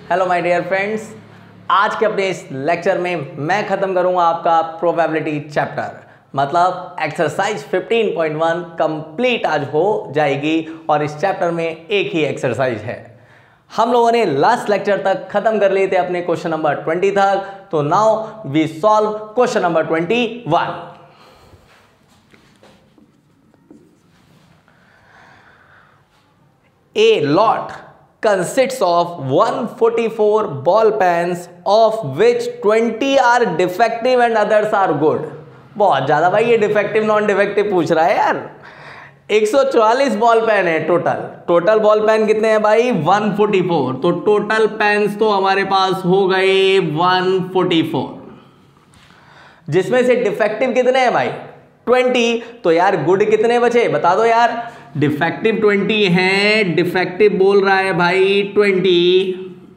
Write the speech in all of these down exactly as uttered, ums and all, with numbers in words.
Hello my dear friends, आज के अपने इस लेक्चर में मैं ख़त्म करूंगा आपका प्रोबेबिलिटी चैप्टर, मतलब exercise fifteen point one complete आज हो जाएगी और इस चैप्टर में एक ही एक्सरसाइज है। हम लोगों ने लास्ट लेक्चर तक ख़त्म कर लिए थे अपने क्वेश्चन नंबर ट्वेंटी तक, तो now we solve question number twenty one. A lot consists of one hundred forty-four ball pens, of which twenty are defective and others are good। बहुत ज़्यादा भाई, ये डिफेक्टिव नॉन डिफेक्टिव पूछ रहा है यार। एक सौ चौवालीस बॉल पेन है टोटल। टोटल बॉल पेन कितने हैं भाई? एक सौ चौवालीस। तो टोटल पेन्स तो हमारे पास हो गए एक सौ चौवालीस, जिसमें से डिफेक्टिव कितने हैं भाई? बीस। तो यार गुड कितने बचे बता दो यार। डिफेक्टिव बीस है, डिफेक्टिव बोल रहा है भाई बीस।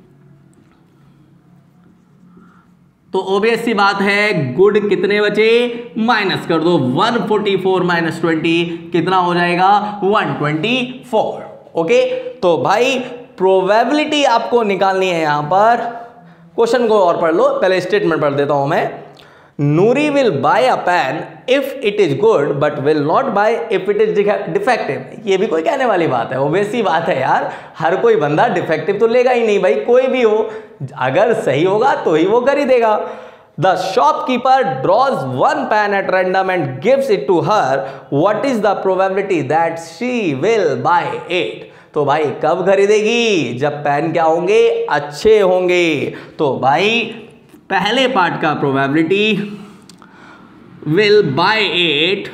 तो ऑब्वियस सी बात है, गुड कितने बचे? माइनस कर दो। एक सौ चौवालीस माइनस बीस कितना हो जाएगा? एक सौ चौबीस। ओके, तो भाई प्रोबेबिलिटी आपको निकालनी है यहां पर। क्वेश्चन को और पढ़ लो, पहले स्टेटमेंट पढ़ देता हूं मैं। Noori will buy a pen if it is good but will not buy if it is defective. ये भी कोई कहने वाली बात है? ऑब्वियस सी बात है यार, हर कोई बंदा डिफेक्टिव तो लेगा ही नहीं भाई, कोई भी हो, अगर सही होगा तो ही वो खरीदेगा। The shopkeeper draws one pen at random and gives it to her, what is the probability that she will buy it. तो भाई कब खरीदेगी? जब पेन क्या होंगे? अच्छे होंगे। तो भाई पहले पार्ट का प्रोबेबिलिटी विल बाय इट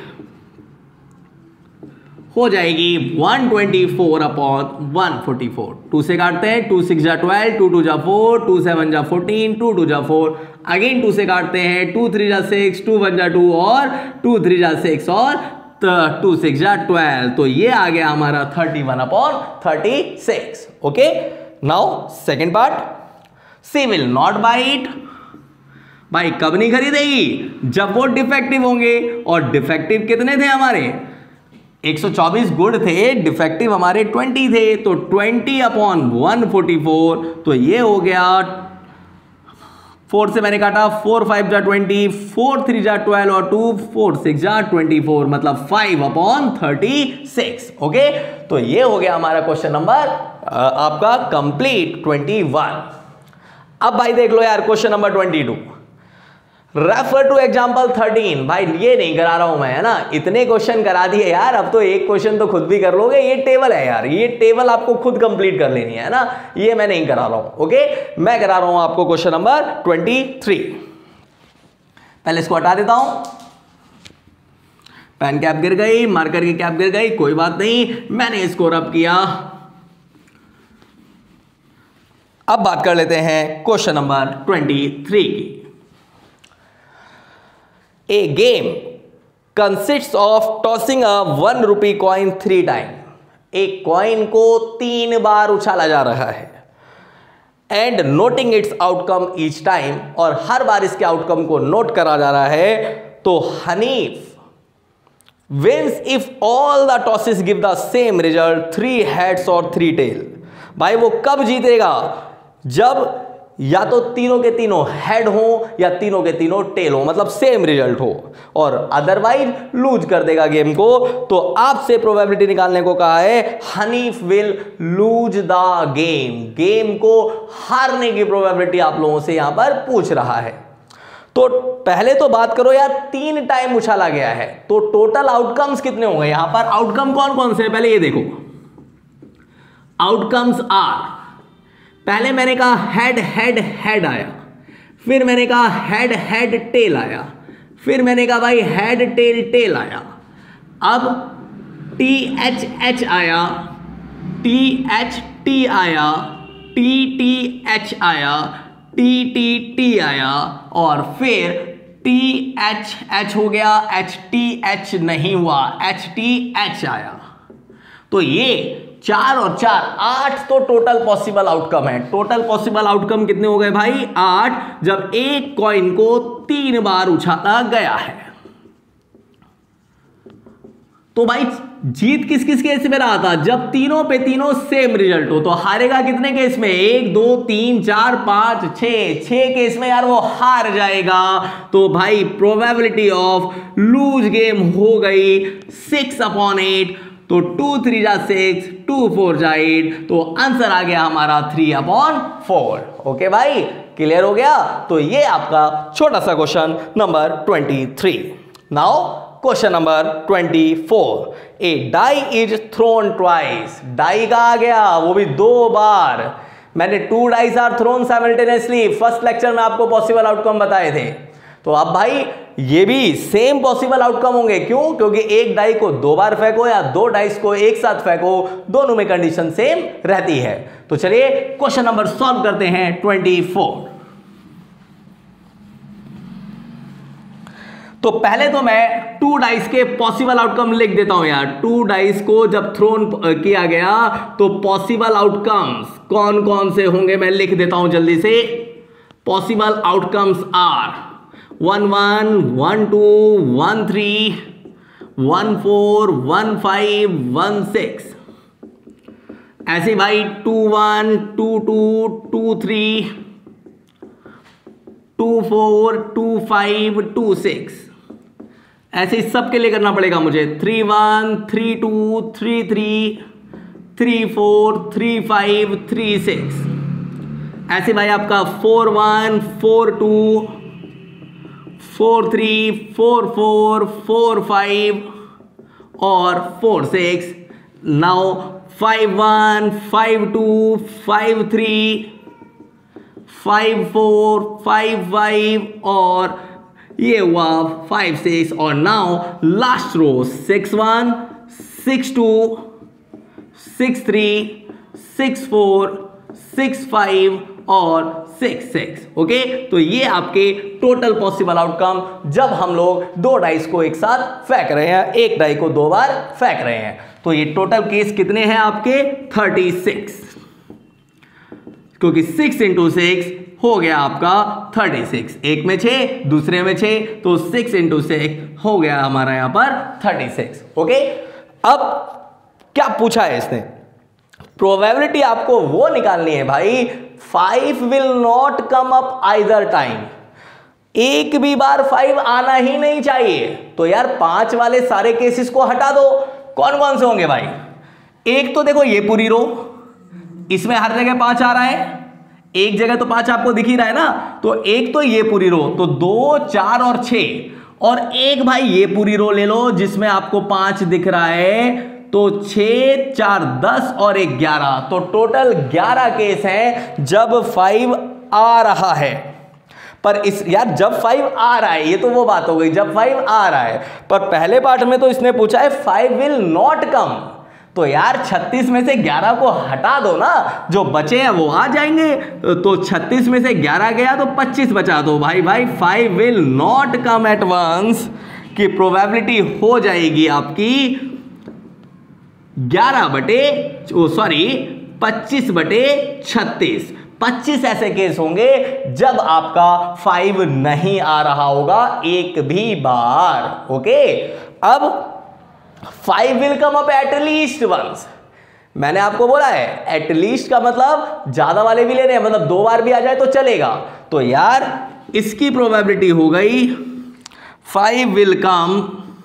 हो जाएगी एक सौ चौबीस अपॉन एक सौ चौवालीस। टू से काटते हैं, टू सिक्स जा ट्वेल्व, टू टू जा फोर, टू सेवन जा फोर्टीन, टू टू जा फोर, अगेन टू से काटते हैं, टू थ्री जा सिक्स, टू वन जा टू और टू थ्री जा सिक्स और टू सिक्स जा ट्वेल्व। तो ये आ गया हमारा thirty one upon thirty six. Okay, now second part, she will not buy it. भाई कब नहीं खरीदेगी? जब वो डिफेक्टिव होंगे। और डिफेक्टिव कितने थे हमारे? एक सौ चौबीस गुड थे, डिफेक्टिव हमारे बीस थे। तो बीस अपॉन एक सौ चौवालीस, तो ये हो गया, फोर से मैंने काटा, फोर फाइव जा ट्वेंटी, फोर थ्री जा ट्वेल्व और टू फोर सिक्स जा ट्वेंटी फोर, मतलब five upon thirty six. Okay, तो ये हो गया हमारा क्वेश्चन नंबर आपका कंप्लीट ट्वेंटी वन। अब भाई देख लो यार question number twenty two. Refer to example thirteen. भाई ये नहीं करा रहा हूं मैं, है ना, इतने क्वेश्चन करा दिए यार, अब तो एक क्वेश्चन तो खुद भी कर लोगे। ये टेबल है यार, ये टेबल आपको खुद कंप्लीट कर लेनी है ना, ये मैं नहीं करा रहा हूं। ओके, मैं करा रहा हूं आपको क्वेश्चन नंबर ट्वेंटी थ्री। पहले इसको हटा देता हूं। पेन कैप गिर गई, मार्कर की कैप गिर गई, कोई बात नहीं, मैंने इसको रब किया। अब बात कर लेते हैं क्वेश्चन नंबर ट्वेंटी थ्री की। A game consists of tossing a one rupee coin three time। एक कॉइन को तीन बार उछाला जा रहा है। And noting its outcome each time, और हर बार इसके आउटकम को नोट करा जा रहा है। तो Hanif wins if all the tosses give the same result, three heads और थ्री टेल। भाई वो कब जीतेगा? जब या तो तीनों के तीनों हेड हो या तीनों के तीनों टेल हो, मतलब सेम रिजल्ट हो, और अदरवाइज लूज कर देगा गेम को। तो आपसे प्रोबेबिलिटी निकालने को कहा है, Hanif will lose the game. Game को हारने की प्रोबेबिलिटी आप लोगों से यहां पर पूछ रहा है। तो पहले तो बात करो यार, तीन टाइम उछाला गया है, तो टोटल आउटकम्स कितने होंगे यहां पर? आउटकम कौन कौन से? पहले ये देखो, आउटकम्स आर, पहले मैंने कहा हेड हेड हेड आया, फिर मैंने कहा हेड हेड टेल आया, फिर मैंने कहा भाई हेड टेल टेल आया, अब टी एच एच आया, टी एच टी आया, टी टी एच आया, टी टी टी आया, और फिर टी एच एच हो गया, एच टी एच नहीं हुआ, एच टी एच आया। तो ये चार और चार आठ तो टोटल पॉसिबल आउटकम है। टोटल पॉसिबल आउटकम कितने हो गए भाई? आठ, जब एक कॉइन को तीन बार उछाला गया है। तो भाई जीत किस किस केस में रहा था, जब तीनों पे तीनों सेम रिजल्ट हो। तो हारेगा कितने केस में, एक दो तीन चार पांच छह, छह केस में यार वो हार जाएगा। तो भाई प्रोबेबिलिटी ऑफ लूज गेम हो गई सिक्स अपॉन एट। तो टू थ्री जा सिक्स, टू फोर जा एट, तो आंसर आ गया हमारा थ्री अपॉन फोर। ओके भाई, क्लियर हो गया। तो ये आपका छोटा सा question number twenty three. Now question number twenty four, a die is thrown twice. Die का आ गया वो भी दो बार। मैंने two dice are thrown simultaneously first lecture में आपको पॉसिबल आउटकम बताए थे। तो अब भाई ये भी सेम पॉसिबल आउटकम होंगे, क्यों, क्योंकि एक डाई को दो बार फेंको या दो डाइस को एक साथ फेंको, दोनों में कंडीशन सेम रहती है। तो चलिए क्वेश्चन नंबर सॉल्व करते हैं ट्वेंटी फोर। तो पहले तो मैं टू डाइस के पॉसिबल आउटकम लिख देता हूं यार। टू डाइस को जब थ्रोन किया गया तो पॉसिबल आउटकम्स कौन कौन से होंगे मैं लिख देता हूं जल्दी से। Possible outcomes are one one, one two, one three, one four, one five, one six. ऐसे भाई two one, two two, two three, two four, two five, two six. ऐसे सब के लिए करना पड़ेगा मुझे। Three one, three two, three three, three four, three five, three six. ऐसे भाई आपका four one, four two, four three, four four, four five और four six. Now five one, five two, five three, five four, five five और ये हुआ five six. और now last row six one, six two, six three, six four, six five और six six. Okay, तो ये आपके total possible outcome जब हम लोग दो डाइस को एक साथ फेंक रहे हैं, एक डाई को दो बार फेंक रहे हैं। तो ये टोटल केस कितने हैं आपके, थर्टी सिक्स, क्योंकि सिक्स इंटू सिक्स हो गया आपका थर्टी सिक्स। एक में छह, दूसरे में छह, तो सिक्स इंटू सिक्स हो गया हमारा यहां पर थर्टी सिक्स। ओके, अब क्या पूछा है इसने, प्रोबेबिलिटी आपको वो निकालनी है भाई, five will not come up either time. एक भी बार फाइव आना ही नहीं चाहिए। तो यार पांच वाले सारे केसेस को हटा दो। कौन कौन से होंगे भाई, एक तो देखो ये पूरी रो, इसमें हर जगह पांच आ रहा है, एक जगह तो पांच आपको दिख ही रहा है ना। तो एक तो ये पूरी रो, तो दो, चार और छह, और एक भाई ये पूरी रो ले लो जिसमें आपको पांच दिख रहा है। तो छह, चार, दस और एक ग्यारह, तो टोटल ग्यारह केस हैं जब फाइव आ रहा है। पर इस यार जब फाइव आ रहा है, ये तो वो बात हो गई जब फाइव आ रहा है, पर पहले पार्ट में तो इसने पूछा है फाइव विल नॉट कम। तो यार छत्तीस में से ग्यारह को हटा दो ना, जो बचे हैं वो आ जाएंगे। तो छत्तीस में से ग्यारह गया तो पच्चीस बचा दो। भाई भाई five will not come at once की प्रोबेबिलिटी हो जाएगी आपकी ग्यारह बटे सॉरी पच्चीस बटे छत्तीस। पच्चीस ऐसे केस होंगे जब आपका फाइव नहीं आ रहा होगा एक भी बार। ओके, अब five will come up at least once. मैंने आपको बोला है एटलीस्ट का मतलब ज्यादा वाले भी ले रहे हैं, मतलब दो बार भी आ जाए तो चलेगा। तो यार इसकी प्रोबेबिलिटी हो गई five will come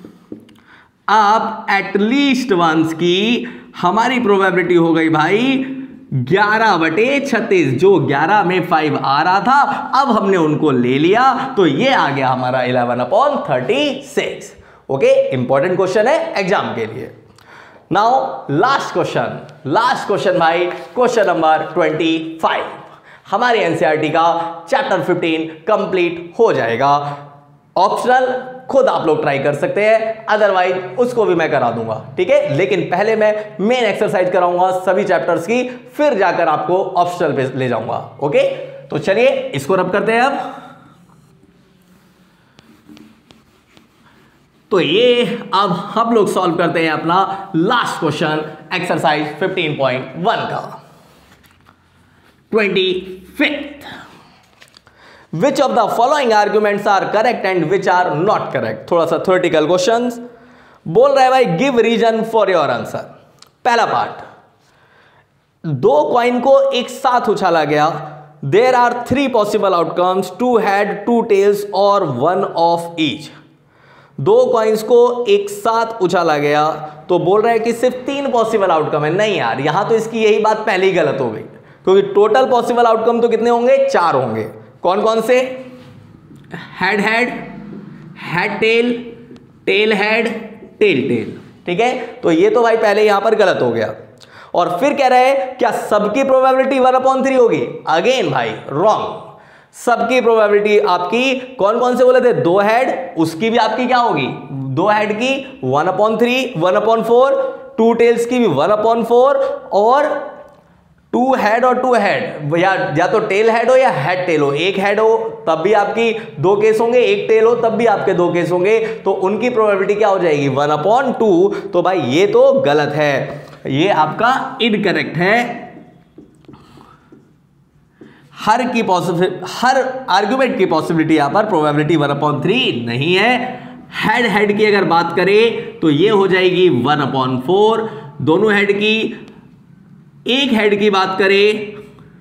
up at least once की हमारी प्रोबेबिलिटी हो गई भाई ग्यारह बटे छत्तीस। जो ग्यारह में फाइव आ रहा था अब हमने उनको ले लिया, तो ये आ गया हमारा eleven upon thirty six. Okay, important question है एग्जाम के लिए। Now last question, last question भाई, क्वेश्चन नंबर ट्वेंटी फाइव। हमारे एनसीईआरटी का चैप्टर फिफ्टीन कंप्लीट हो जाएगा। ऑप्शनल खुद आप लोग ट्राई कर सकते हैं, अदरवाइज उसको भी मैं करा दूंगा, ठीक है। लेकिन पहले मैं मेन एक्सरसाइज कराऊंगा सभी चैप्टर्स की, फिर जाकर आपको ऑप्शनल पे ले जाऊंगा। ओके, तो चलिए इसको रब करते हैं अब। तो ये अब हम लोग सॉल्व करते हैं अपना last question exercise fifteen point one का। Twenty fifth, which of the following arguments are correct and which are not correct. थोड़ा सा थ्योरेटिकल क्वेश्चंस। बोल रहा है भाई give reason for your answer. पहला पार्ट, दो कॉइन को एक साथ उछाला गया, there are three possible outcomes, two head, two tails और वन ऑफ ईच। दो कॉइन्स को एक साथ उछाला गया तो बोल रहा है कि सिर्फ तीन पॉसिबल आउटकम है। नहीं यार, यहां तो इसकी यही बात पहले ही गलत हो गई, क्योंकि टोटल पॉसिबल आउटकम तो कितने होंगे, चार होंगे। कौन कौन से, head head, head tail, tail head, tail tail. ठीक है, तो ये तो भाई पहले यहां पर गलत हो गया। और फिर कह रहे हैं क्या सबकी प्रोबेबिलिटी वन अपॉन थ्री होगी, अगेन भाई रॉन्ग। सबकी प्रोबेबिलिटी आपकी कौन कौन से बोले थे, दो हेड, उसकी भी आपकी क्या होगी, दो हेड की one upon three, one upon four, two tails की भी वन अपॉन फोर, और टू हेड और टू हेड या या तो टेल हेड हो या हेड टेल हो, एक हेड हो तब भी आपकी दो केस होंगे, एक टेल हो तब भी आपके दो केस होंगे, तो उनकी प्रोबेबिलिटी क्या हो जाएगी, वन अपॉन टू। तो भाई ये तो गलत है, ये आपका इनकरेक्ट है। हर की पॉसिबिलिटी, हर आर्गुमेंट की पॉसिबिलिटी यहां पर प्रोबेबिलिटी वन अपॉन थ्री नहीं है। हेड हेड की अगर बात करें तो ये हो जाएगी वन अपॉन फोर, दोनों हेड की। एक हेड की बात करें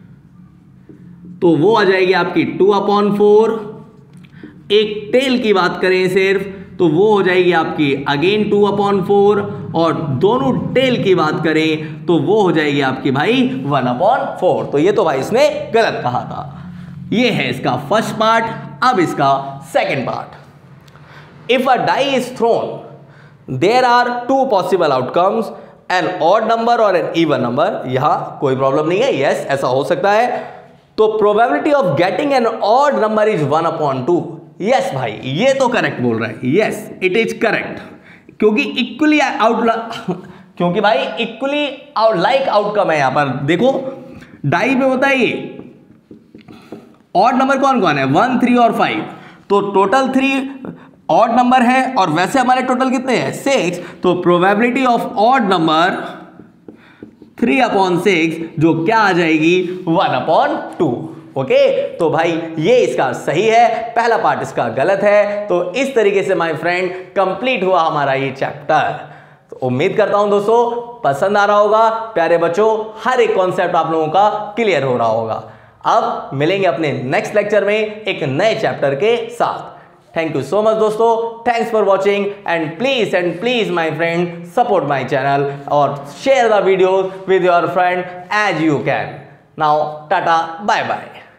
तो वो आ जाएगी आपकी टू अपॉन फोर। एक टेल की बात करें सिर्फ तो वो हो जाएगी आपकी अगेन टू अपॉन फोर, और दोनों टेल की बात करें तो वो हो जाएगी आपकी भाई वन अपॉन फोर। तो ये तो भाई इसने गलत कहा था। ये है इसका फर्स्ट पार्ट। अब इसका second part, if a die is thrown there are two possible outcomes, an odd number और एन इवन नंबर। यहां कोई प्रॉब्लम नहीं है, यस ऐसा हो सकता है। तो probability of getting an odd number is one upon two. Yes भाई, ये तो करेक्ट बोल रहा है, यस इट इज करेक्ट, क्योंकि इक्वली आउट क्योंकि भाई इक्वली लाइक आउटकम है। यहां पर देखो डाई में होता है ये ऑड नंबर कौन कौन है, वन, थ्री और फाइव। तो टोटल थ्री ऑड नंबर है और वैसे हमारे टोटल कितने हैं, सिक्स। तो probability of odd number three upon six, जो क्या आ जाएगी, वन अपॉन टू। ओके, तो भाई ये इसका सही है, पहला पार्ट इसका गलत है। तो इस तरीके से माय फ्रेंड कंप्लीट हुआ हमारा ये चैप्टर। तो उम्मीद करता हूं दोस्तों पसंद आ रहा होगा। प्यारे बच्चों, हर एक कॉन्सेप्ट आप लोगों का क्लियर हो रहा होगा। अब मिलेंगे अपने नेक्स्ट लेक्चर में एक नए चैप्टर के साथ। थैंक यू सो मच दोस्तों, thanks for watching, and please and please my friend support my channel और share the video with your friend as you can. Now tata, bye bye.